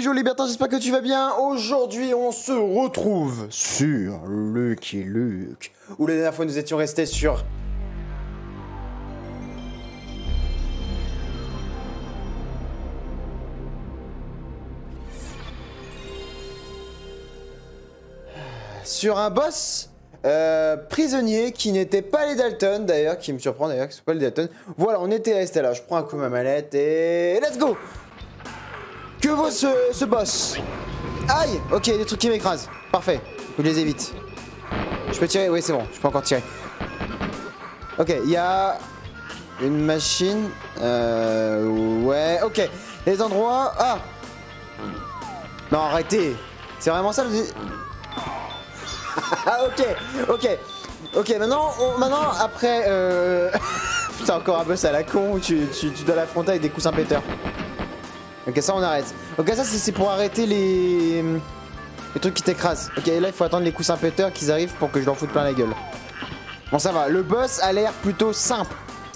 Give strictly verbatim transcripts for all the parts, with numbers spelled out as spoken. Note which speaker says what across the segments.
Speaker 1: Yo Libertin, j'espère que tu vas bien. Aujourd'hui, on se retrouve sur Lucky Luke, où la dernière fois nous étions restés sur... sur un boss euh, prisonnier qui n'était pas les Dalton, d'ailleurs, qui me surprend d'ailleurs que ce soit pas les Dalton. Voilà, on était resté là. Je prends un coup ma manette et... let's go. Que vaut ce, ce boss? Aïe. Ok, des trucs qui m'écrasent. Parfait. Je les évite. Je peux tirer? Oui, c'est bon. Je peux encore tirer. Ok, il y a... une machine. Euh... Ouais, ok. Les endroits... Ah. Non, arrêtez. C'est vraiment ça le... Ah, ok, ok. Ok, maintenant, on, maintenant après... Euh... Putain, encore un boss à la con où tu, tu, tu dois l'affronter avec des coussins péteurs. Ok, ça on arrête. Ok, ça c'est pour arrêter les... les trucs qui t'écrasent. Ok, là il faut attendre les coussins péteurs qu'ils arrivent pour que je leur foute plein la gueule. Bon, ça va. Le boss a l'air plutôt simple.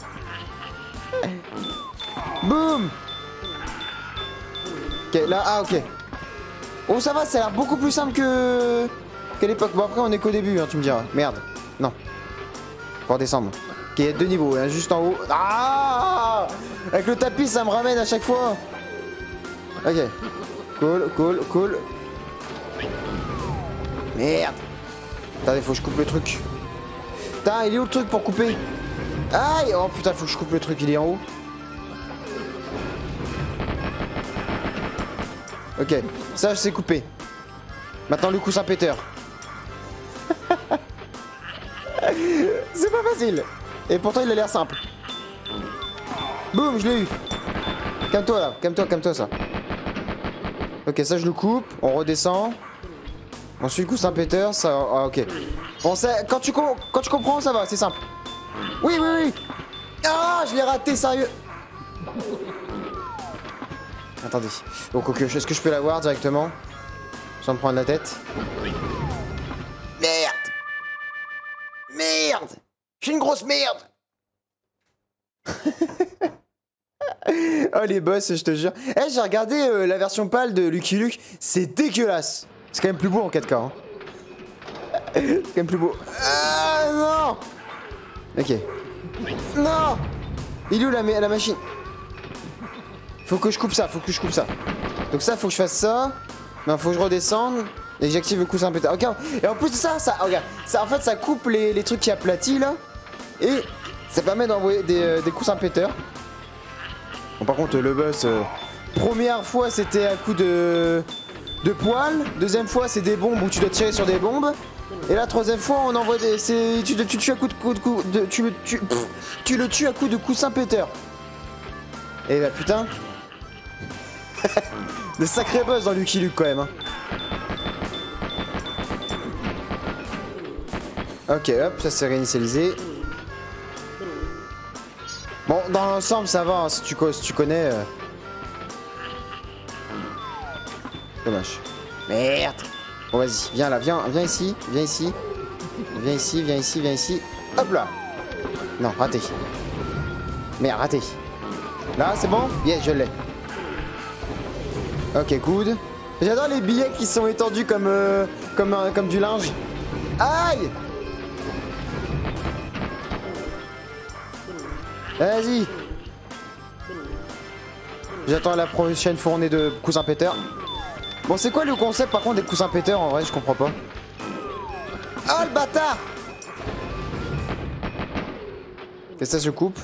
Speaker 1: Boum. Ok, là, ah ok. Oh, ça va, ça a l'air beaucoup plus simple que... qu'à l'époque. Bon, après on est qu'au début, hein, tu me diras. Merde. Non. Faut redescendre. Ok, il y a deux niveaux, hein, juste en haut. Ah, avec le tapis, ça me ramène à chaque fois. Ok. Cool, cool, cool. Merde. Attendez, faut que je coupe le truc. Putain, il est où le truc pour couper? Aïe. Oh putain, faut que je coupe le truc, il est en haut. Ok, ça je sais couper. Maintenant le coussin péteur. C'est pas facile. Et pourtant il a l'air simple. Boum, je l'ai eu. Calme-toi là, calme-toi, calme-toi ça. Ok, ça je le coupe, on redescend. Ensuite coussin péteur, ça... Ah ok. Bon, ça, quand, tu quand tu comprends, ça va, c'est simple. Oui, oui, oui. Ah, je l'ai raté, sérieux. Attendez. Donc ok, est-ce que je peux l'avoir directement sans me prendre la tête? Merde. Merde. Je suis une grosse merde. Oh les boss, je te jure. Eh, hey, j'ai regardé euh, la version pâle de Lucky Luke. C'est dégueulasse. C'est quand même plus beau en quatre K. Hein. C'est quand même plus beau. Ah non. Ok. Non. Il est où la, la machine? Faut que je coupe ça, faut que je coupe ça. Donc ça, faut que je fasse ça. Non, faut que je redescende. Et que j'active le coussin pétard. Ok. Et en plus de ça, ça, regarde. Ça, en fait, ça coupe les, les trucs qui aplatissent là. Et ça permet d'envoyer des, euh, des coussins péteurs. Bon, par contre, le boss, euh, première fois, c'était à coup de, de poils. Deuxième fois, c'est des bombes où tu dois tirer sur des bombes. Et la troisième fois, on envoie des... Tu, tu, tu tues à coup de... Coup de, coup de tu, le, tu, pff, tu le tues à coup de coussins péteurs. Et bah putain. Des sacrés boss dans Lucky Luke quand même. Hein. Ok, hop, ça s'est réinitialisé. Bon, dans l'ensemble, ça va, hein, si, tu, si tu connais. Euh... Dommage. Merde. Bon, vas-y, viens là, viens, viens ici, viens ici. Viens ici, viens ici, viens ici. Hop là. Non, raté. Merde, raté. Là, c'est bon? Yes, je l'ai. Ok, good. J'adore les billets qui sont étendus comme, euh, comme, euh, comme du linge. Aïe! Vas-y. J'attends la prochaine fournée de coussins péteurs. Bon, c'est quoi le concept par contre des coussins péteurs? En vrai, je comprends pas. Ah, le bâtard! Et ça se coupe.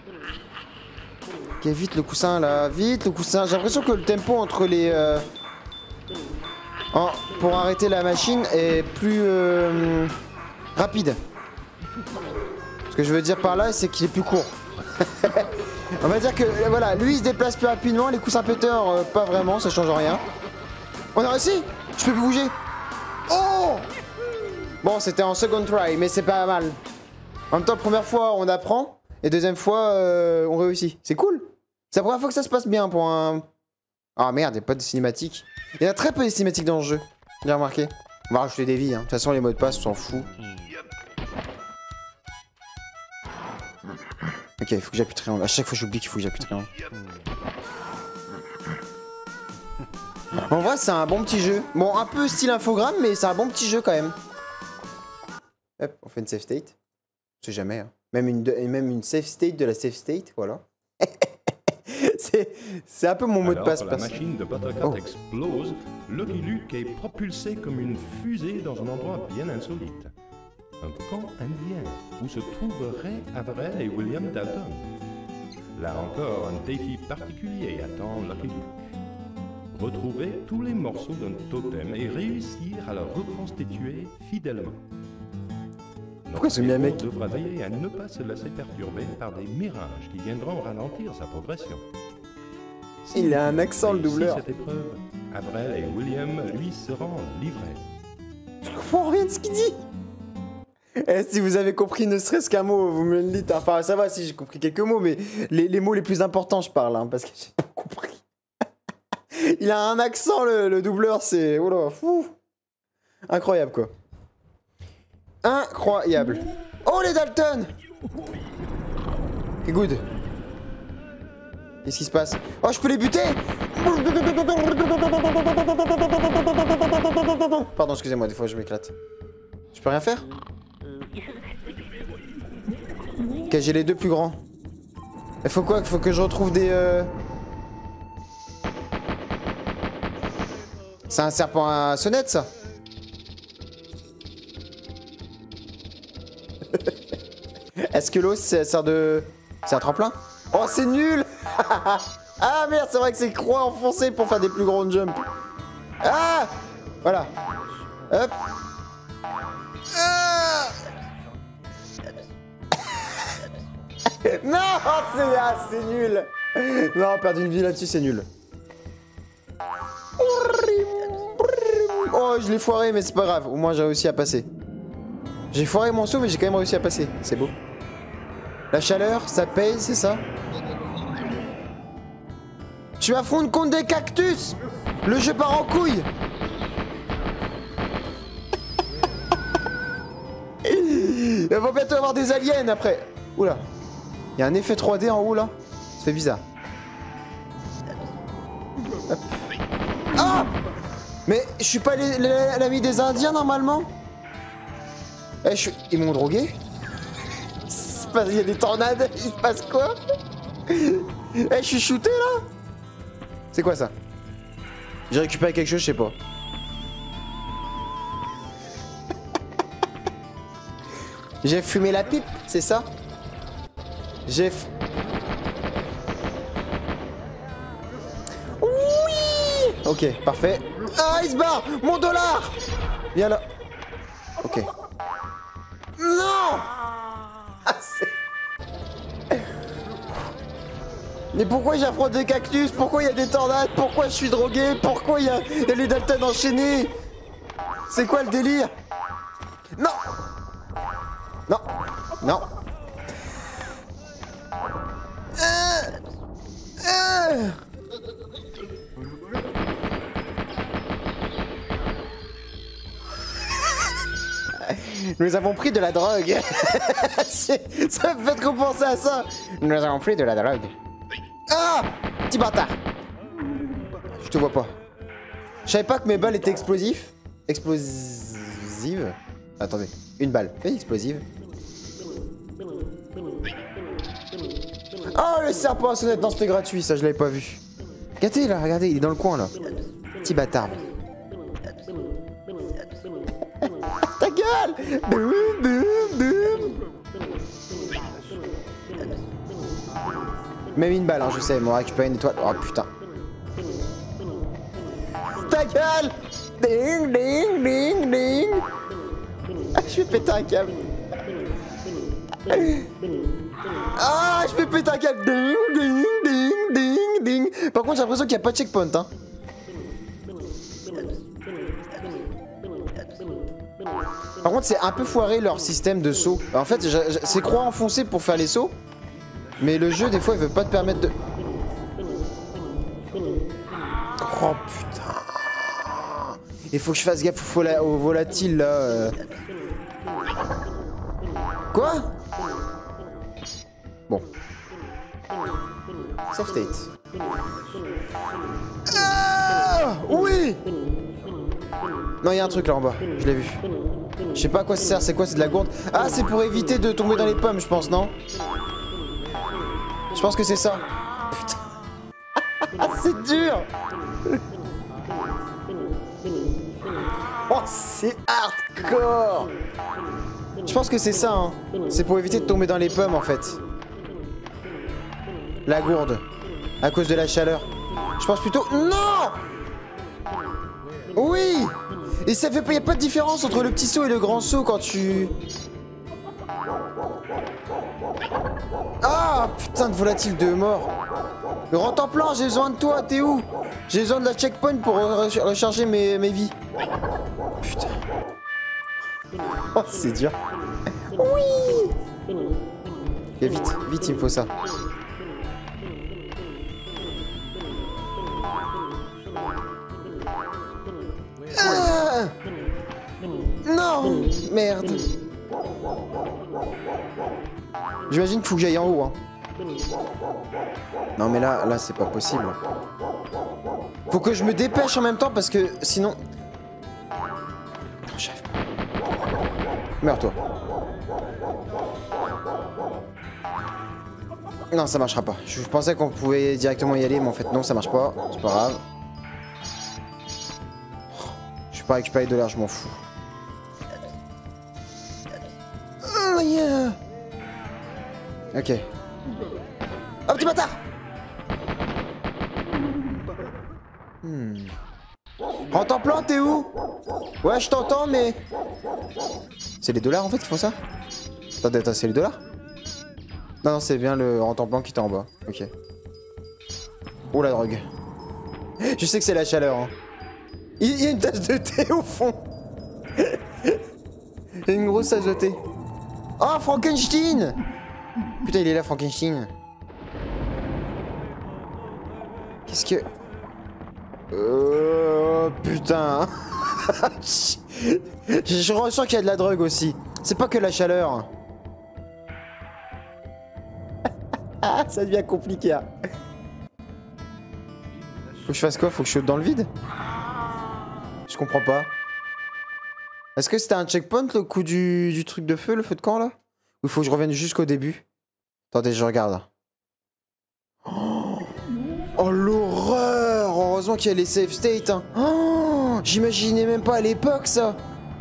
Speaker 1: Ok, vite le coussin là, vite le coussin. J'ai l'impression que le tempo entre les... Euh, en, pour arrêter la machine est plus euh, rapide. Ce que je veux dire par là, c'est qu'il est plus court. On va dire que voilà, lui il se déplace plus rapidement, les coussins péteurs euh, pas vraiment, ça change rien. On a réussi. Je peux plus bouger. Oh! Bon, c'était en second try, mais c'est pas mal. En même temps, première fois on apprend, et deuxième fois euh, on réussit. C'est cool. C'est la première fois que ça se passe bien pour un... Ah merde, il n'y a pas de cinématique. Il y a très peu de cinématiques dans le jeu. J'ai remarqué. On va rajouter des vies, hein. De toute façon les mots de passe, on s'en fout. Ok, il faut que j'appuie triangle. À chaque fois j'oublie qu'il faut que j'appuie triangle. En vrai, c'est un bon petit jeu. Bon, un peu style infogramme, mais c'est un bon petit jeu quand même. Hop, on fait une save state. On sait jamais. Hein. Même, une de, même une save state de la save state, voilà. C'est un peu mon mot de passe.
Speaker 2: Alors, la machine de Buttercut oh. explose, Lucky Luke est propulsé comme une fusée dans un endroit bien insolite. Un camp indien où se trouveraient Avril et William Dalton. Là encore, un défi particulier attend Lucky Luke. Retrouver tous les morceaux d'un totem et réussir à le reconstituer fidèlement.
Speaker 1: Pourquoi ce mec
Speaker 2: devra veiller à ne pas se laisser perturber par des mirages qui viendront ralentir sa progression. Si
Speaker 1: il a un accent le doubleur.
Speaker 2: Cette épreuve, Avril et William lui seront livrés.
Speaker 1: Je comprends rien de ce qu'il dit. Eh, si vous avez compris ne serait-ce qu'un mot, vous me le dites. Enfin, ça va si j'ai compris quelques mots, mais les, les mots les plus importants, je parle, hein, parce que j'ai pas compris. Il a un accent, le, le doubleur, c'est... Oh là, fou. Incroyable, quoi. Incroyable. Oh, les Dalton. C'est good. Qu'est-ce qui se passe? Oh, je peux les buter. Pardon, excusez-moi, des fois je m'éclate. Je peux rien faire? Ok, j'ai les deux plus grands. Il faut quoi? Il faut que je retrouve des... Euh... C'est un serpent à sonnette, ça? Est-ce que l'eau, ça sert de... C'est un tremplin? Oh, c'est nul. Ah merde, c'est vrai que c'est croix enfoncée pour faire des plus grands jumps. Ah. Voilà. Hop. Ah. Non, c'est ah, c'est nul. Non, perdre une vie là-dessus, c'est nul. Oh, je l'ai foiré, mais c'est pas grave. Au moins, j'ai réussi à passer. J'ai foiré mon saut, mais j'ai quand même réussi à passer. C'est beau. La chaleur, ça paye, c'est ça? Tu affrontes contre des cactus. Le jeu part en couille. Il va bientôt avoir des aliens après. Oula. Il y a un effet trois D en haut là. Ça fait bizarre. Hop. Ah. Mais je suis pas l'ami des Indiens normalement. Eh, je suis... Ils m'ont drogué. Il y a des tornades. Il se passe quoi? Eh, je suis shooté là. C'est quoi ça? J'ai récupéré quelque chose, je sais pas. J'ai fumé la pipe, c'est ça? J'ai... Oui. Ok, parfait. Ah, il se barre. Mon dollar. Viens là. Ok. Non. Ah, mais pourquoi j'affronte des cactus? Pourquoi il y a des tornades? Pourquoi je suis drogué? Pourquoi il y, y a les Dalton enchaînés? C'est quoi le délire? Non. Non. Non. Euh. Euh. Nous avons pris de la drogue. Ça me fait trop penser à ça. Nous avons pris de la drogue. Ah! Petit bâtard. Je te vois pas. Je savais pas que mes balles étaient explosives. Explosives. Attendez. Une balle. Oui, explosive. Oh, le serpent à sonnette. Non, c'était gratuit. Ça, je l'avais pas vu. Regardez là, regardez. Il est dans le coin là. Petit bâtard. Ta gueule! Boum, boum, boum. Même une balle, hein, je sais, ils m'ont récupéré une étoile. Oh putain. Ta gueule! Ding, ding, ding, ding. Ah, je vais péter un câble. Ah, je vais péter un câble. Ding, ding, ding, ding, ding. Par contre, j'ai l'impression qu'il n'y a pas de checkpoint, hein. Par contre, c'est un peu foiré leur système de saut. En fait, c'est croix enfoncée pour faire les sauts. Mais le jeu, des fois, il veut pas te permettre de... Oh putain. Il faut que je fasse gaffe au, au volatile là. Euh... Quoi? Bon. Save state. Ah oui! Non, il y a un truc là en bas, je l'ai vu. Je sais pas à quoi ça sert, c'est quoi, c'est de la gourde? Ah, c'est pour éviter de tomber dans les pommes, je pense, non? Je pense que c'est ça. Putain. C'est dur. Oh, c'est hardcore. Je pense que c'est ça, hein. C'est pour éviter de tomber dans les pommes, en fait. La gourde. À cause de la chaleur. Je pense plutôt... Non! Oui! Et ça fait pas... Y a pas de différence entre le petit saut et le grand saut quand tu... Ah! Putain de volatile de mort. Le grand en plan, j'ai besoin de toi, t'es où? J'ai besoin de la checkpoint pour re recharger mes, mes vies. Putain. Oh, c'est dur. Oui! Et vite, vite, il me faut ça. Ah! Non! Merde. J'imagine qu'il faut que j'aille en haut, hein. Non mais là, là c'est pas possible. Faut que je me dépêche en même temps parce que sinon... Non, j'arrive pas. Meurs-toi. Non, ça marchera pas. Je pensais qu'on pouvait directement y aller, mais en fait non, ça marche pas. C'est pas grave. Je vais pas récupérer de l'air, je m'en fous. Oh yeah. Ok. Oh petit bâtard. Hmm. Rentre en plan, t'es où? Ouais, je t'entends, mais... C'est les dollars en fait qui font ça? Attendez, attends, c'est les dollars? Non, non, c'est bien le rentre en plan qui était en bas. Ok. Oh la drogue. Je sais que c'est la chaleur, hein. Il y a une tasse de thé au fond. Il y a une grosse tasse de thé. Oh, Frankenstein! Putain, il est là, Frankenstein. Qu'est-ce que... Oh, putain. Je ressens qu'il y a de la drogue aussi. C'est pas que la chaleur. Ça devient compliqué. Hein. Faut que je fasse quoi? Faut que je saute dans le vide? Je comprends pas. Est-ce que c'était un checkpoint le coup du, du truc de feu, le feu de camp là? Ou il faut que je revienne jusqu'au début? Attendez, je regarde. Oh, oh l'horreur! Heureusement qu'il y a les save states. Hein. Oh, j'imaginais même pas à l'époque ça.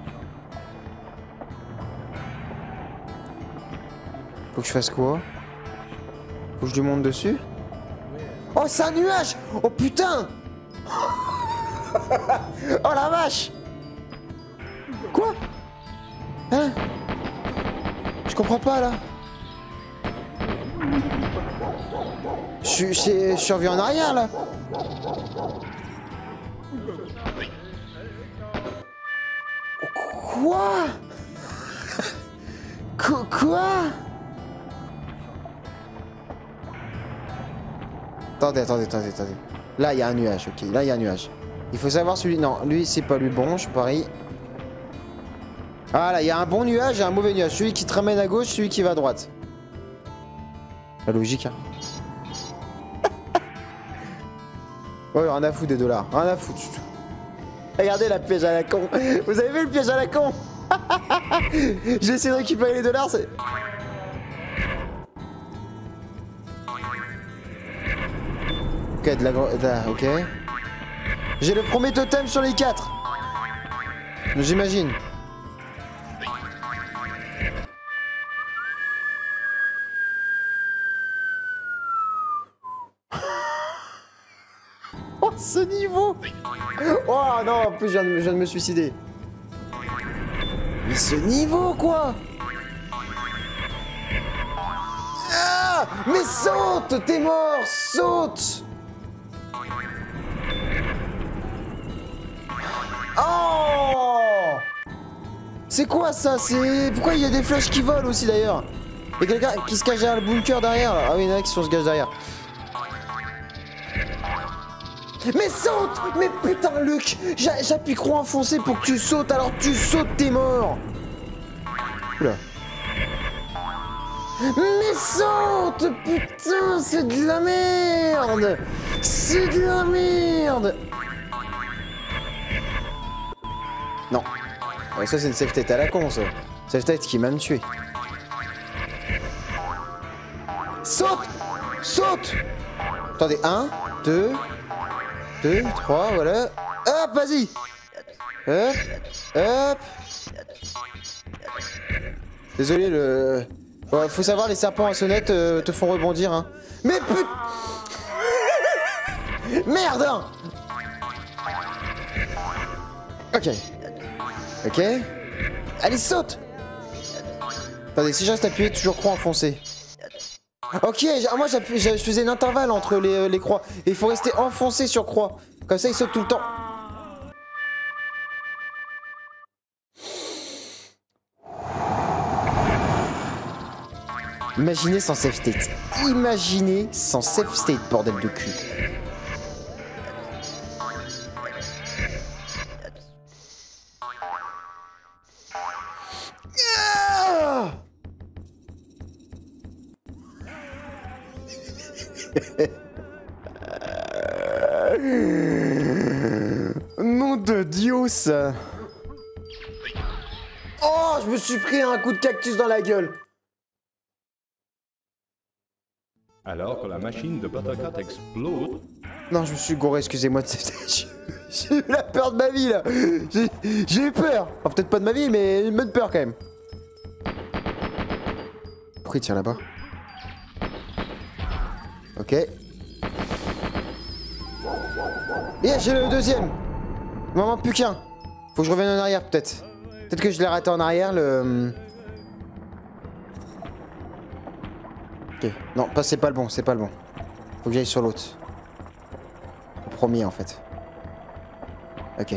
Speaker 1: Faut que je fasse quoi? Faut que je lui monte dessus? Oh, c'est un nuage! Oh putain! Oh la vache! Quoi? Hein? Je comprends pas là. Je, je, je suis revenu en arrière là. Quoi? Qu Quoi? Attendez, attendez, attendez, attendez. Là, il y a un nuage, ok. Là, il y a un nuage. Il faut savoir celui... Non, lui, c'est pas lui bon, je parie. Ah là, il y a un bon nuage et un mauvais nuage. Celui qui te ramène à gauche, celui qui va à droite. La logique, hein. Ouais, rien à foutre des dollars. Rien à foutre. Regardez la piège à la con. Vous avez vu le piège à la con? J'ai essayé de récupérer les dollars, c'est... Ok, de la... de la... Ok. J'ai le premier totem sur les quatre. J'imagine. Oh, ce niveau! Oh non, en plus, je viens de, je viens de me suicider. Mais ce niveau, quoi! Ah! Mais saute! T'es mort! Saute! Oh! C'est quoi ça? C'est... Pourquoi il y a des flèches qui volent aussi d'ailleurs? Il y a quelqu'un qui se cache derrière le bunker derrière là. Ah oui, il y en a qui sont se cache derrière. Mais saute! Mais putain Luc! J'appuie croix enfoncé pour que tu sautes, alors tu sautes, t'es mort! Oula. Mais saute! Putain, c'est de la merde! C'est de la merde! Non. Ouais, ça, c'est une safe tête à la con, ça. Safe tête qui m'a me tué. Saute! Saute! Attendez, un, deux, deux, trois, voilà. Hop, vas-y! Hop, hop. Désolé, le... Ouais, faut savoir, les serpents à sonnette euh, te font rebondir, hein. Mais put... Merde, hein. Ok. Ok. Allez, saute. Attendez, si je reste appuyé, toujours croix enfoncée. Ok, moi j'appuie, je faisais un intervalle entre les, les croix. Et il faut rester enfoncé sur croix. Comme ça, il saute tout le temps. Imaginez sans safe state. Imaginez sans safe state, bordel de cul. Ah Nom de Dios. Oh, je me suis pris un coup de cactus dans la gueule.
Speaker 2: Alors que la machine de Buttercut explose...
Speaker 1: Non, je me suis gouré, excusez-moi. J'ai eu la peur de ma vie, là. J'ai eu peur. Enfin, peut-être pas de ma vie, mais une bonne peur, quand même. Pourquoi il tient là-bas? Ok. Yeah, j'ai le deuxième. Il m'en manque plus qu'un. Faut que je revienne en arrière, peut-être. Peut-être que je l'ai raté en arrière, le... Ok. Non, pas, c'est pas le bon, c'est pas le bon. Faut que j'aille sur l'autre. Le premier, en fait. Ok.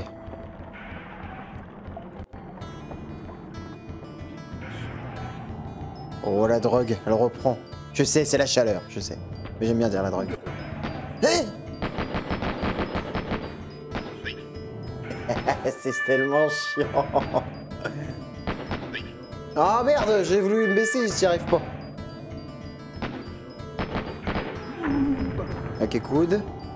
Speaker 1: Oh, la drogue, elle reprend. Je sais, c'est la chaleur, je sais. Mais j'aime bien dire la drogue. Hey c'est tellement chiant. Ah oh, merde, j'ai voulu me baisser, j'y arrive pas. Ok, coude.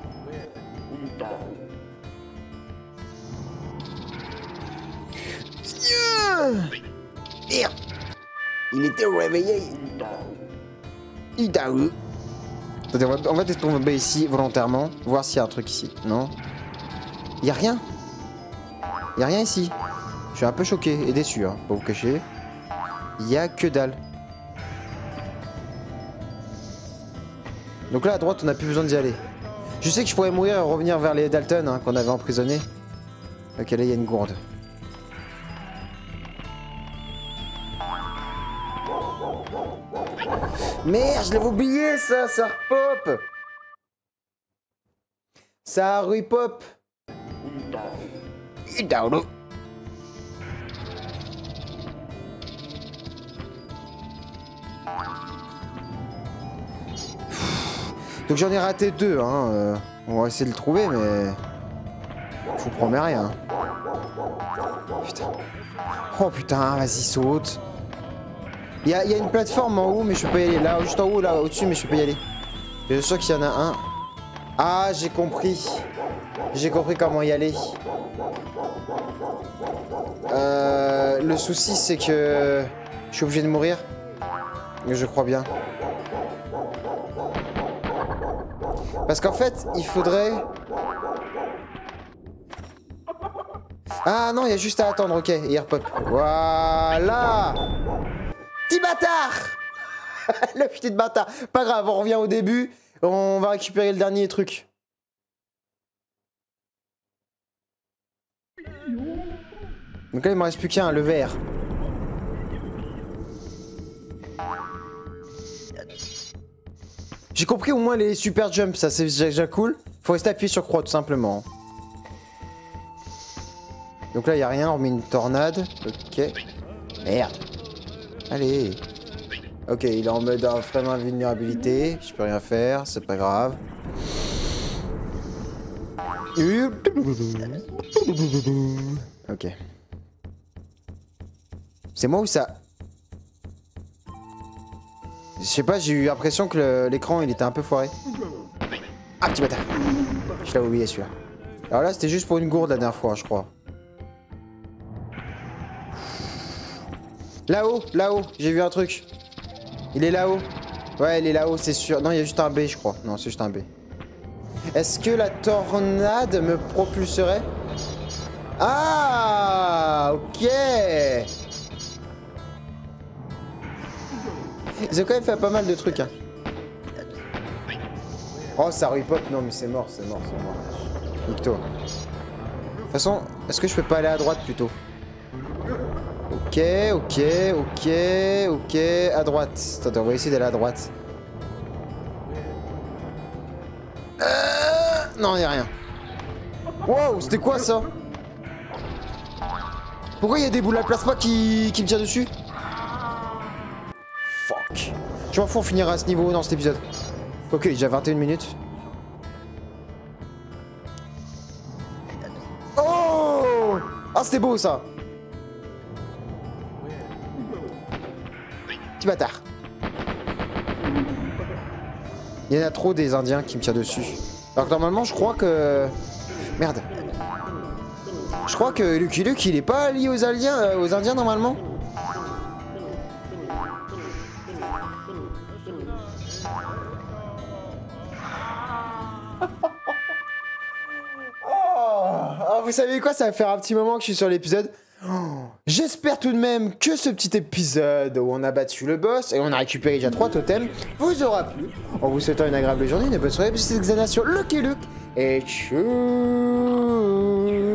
Speaker 1: Merde. Il était réveillé. Il t'a eu. Attendez, on va, on va peut-être tomber ici volontairement, voir s'il y a un truc ici. Non. Il y a rien. Il y a rien ici. Je suis un peu choqué et déçu, hein, pas vous cacher. Il y a que dalle. Donc là à droite on n'a plus besoin d'y aller. Je sais que je pourrais mourir et revenir vers les Dalton hein, qu'on avait emprisonnés. Ok, là il y a une gourde. Merde, je l'avais oublié ça, ça repop. Ça repop. Donc j'en ai raté deux, hein. Euh, on va essayer de le trouver, mais je vous promets rien. Putain. Oh putain, vas-y saute. Il y, y a une plateforme en haut, mais je peux pas y aller. Là, juste en haut, là, au-dessus, mais je peux pas y aller. Je suis sûr qu'il y en a un. Ah, j'ai compris. J'ai compris comment y aller. Euh, le souci, c'est que je suis obligé de mourir. Je crois bien. Parce qu'en fait, il faudrait... Ah non, il y a juste à attendre, ok. Et repop. Voilà. Petit bâtard. Le petit bâtard. Pas grave, on revient au début. On va récupérer le dernier truc. Donc là, il me reste plus qu'un, le vert. J'ai compris au moins les super jumps, ça c'est déjà cool. Faut rester appuyé sur croix tout simplement. Donc là il n'y a rien hormis une tornade. Ok. Merde. Allez. Ok, il est en mode vraiment invulnérabilité. Je peux rien faire, c'est pas grave. Ok. C'est moi ou ça? Je sais pas, j'ai eu l'impression que l'écran il était un peu foiré. Ah, petit bâtard. Je l'avais oublié celui-là. Alors là, c'était juste pour une gourde la dernière fois, je crois. Là-haut, là-haut, j'ai vu un truc. Il est là-haut. Ouais, il est là-haut, c'est sûr. Non, il y a juste un B, je crois. Non, c'est juste un B. Est-ce que la tornade me propulserait? Ah, ok. Ils ont quand même fait pas mal de trucs, hein. Oh, ça repop. Non, mais c'est mort, c'est mort, c'est mort. Nique-toi. De toute façon, est-ce que je peux pas aller à droite plutôt? Ok, ok, ok, ok. À droite. Attends, on va essayer d'aller à droite. Euh... Non, y'a rien. Wow, c'était quoi ça? Pourquoi il y a des boules à plasma qui, qui me tirent dessus? Fuck. Je m'en fous, on finira à ce niveau dans cet épisode. Ok, il est déjà vingt et une minutes. Oh! Ah, c'était beau ça! Petit bâtard. Il y en a trop des Indiens qui me tirent dessus. Alors que normalement, je crois que... Merde. Je crois que Lucky Luke, il est pas lié aux Indiens, euh, aux Indiens normalement. Oh, vous savez quoi, ça va faire un petit moment que je suis sur l'épisode. Oh, j'espère tout de même que ce petit épisode où on a battu le boss et on a récupéré déjà trois totems vous aura plu. En vous souhaitant une agréable journée, une bonne soirée, c'était Xana sur Lucky Luke et tchou.